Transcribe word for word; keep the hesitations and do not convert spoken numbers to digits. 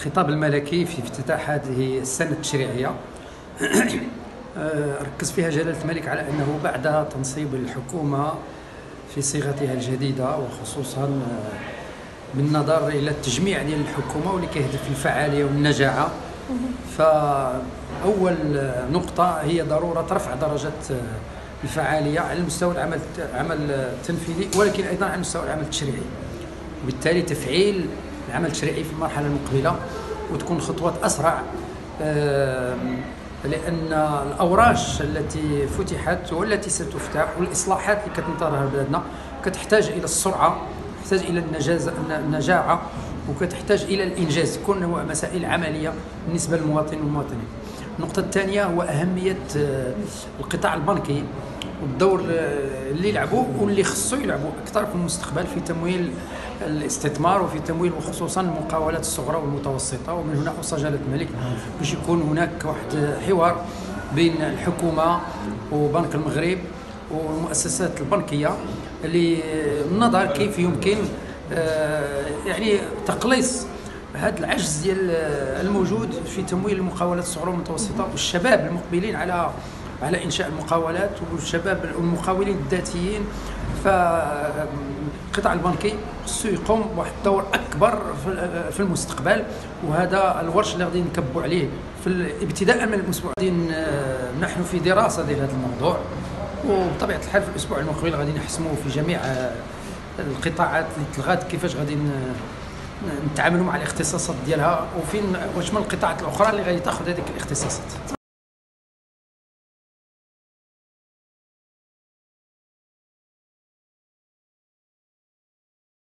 الخطاب الملكي في افتتاح هذه السنة التشريعية ركز فيها جلالة الملك على أنه بعد تنصيب الحكومة في صيغتها الجديدة، وخصوصا بالنظر إلى التجميع ديال الحكومة واللي كيهدف للفعالية والنجاعة، فأول نقطة هي ضرورة رفع درجة الفعالية على مستوى العمل العمل التنفيذي، ولكن أيضا على مستوى العمل التشريعي، وبالتالي تفعيل العمل التشريعي في المرحلة المقبلة وتكون خطوات أسرع، لأن الأوراش التي فتحت والتي ستفتح والإصلاحات اللي كتنتظرها بلادنا كتحتاج إلى السرعة، تحتاج إلى النجاعة، وكتحتاج إلى الإنجاز، تكون هو مسائل عملية بالنسبة للمواطن والمواطنين. النقطة الثانية هو أهمية القطاع البنكي والدور اللي يلعبوا واللي خصو يلعبوا أكثر في المستقبل في تمويل الاستثمار وفي تمويل وخصوصا المقاولات الصغرى والمتوسطة. ومن هنا أوصى جلالة الملك باش يكون هناك واحد حوار بين الحكومة وبنك المغرب والمؤسسات البنكية اللي النظر كيف يمكن يعني تقليص هذا العجز ديال الموجود في تمويل المقاولات الصغرى والمتوسطة والشباب المقبلين على على إنشاء المقاولات والشباب والمقاولين الذاتيين. فالقطاع البنكي خصو يقوم بواحد الدور أكبر في المستقبل، وهذا الورش اللي غادي نكبوا عليه في ابتداء من الأسبوع. نحن في دراسة ديال هذا الموضوع، وبطبيعة الحال في الأسبوع المقبل غادي نحسموا في جميع القطاعات اللي تلغات كيفاش غادي نتعاملوا مع الاختصاصات ديالها، وفين واش من القطاعات الأخرى اللي غادي تاخذ هذيك الاختصاصات.